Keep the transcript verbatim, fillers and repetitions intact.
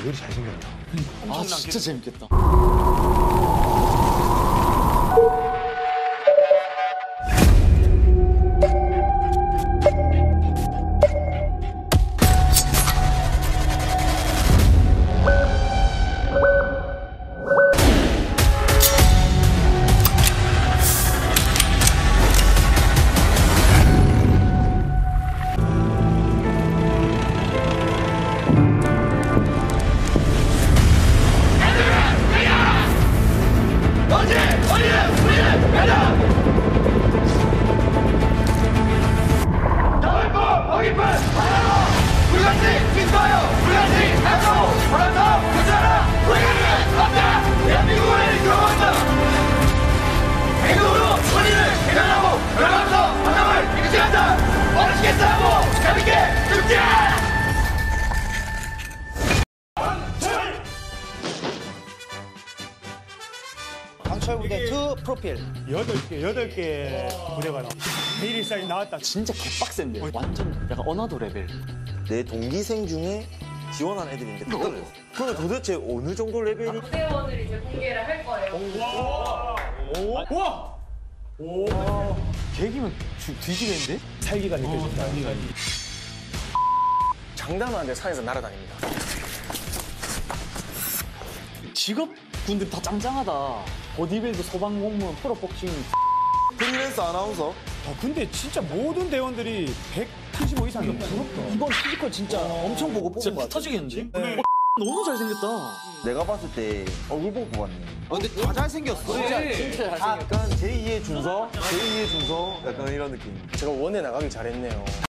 이리 잘생겼냐. 아 진짜 재밌겠다. 강철부대 투 프로필. 여덟 개, 여덟 개 부대가 나. 베일사이 나왔다. 진짜 개빡센데. 완전 약간 어나더 레벨. 내 동기생 중에 지원한 애들인데 그거는 그럼 도대체 어느 정도 레벨이? 무대원을 이제 공개를 할 거예요. 우와! 오. 계기면 뒤지겠는데? 살기가 느껴진다. 살기가. 장담하는데 산에서 날아다닙니다. 직업군들 다 짱짱하다. 보디빌드, 소방공무원, 프로복싱. 프리랜서 아나운서? 아, 근데 진짜 모든 대원들이 백칠십오 이상이야. 부럽다. 이번 피지컬 진짜 엄청 보고 뽑은 거 같아. 터지겠는데? 어, 너무 잘생겼다. 내가 봤을 때 얼굴 보고 뽑았네. 근데 다 잘생겼어. 진짜, 진짜 잘생겼다. 약간 제이의 준서? 제이의 준서? 약간 이런 느낌. 제가 원에 나가길 잘했네요.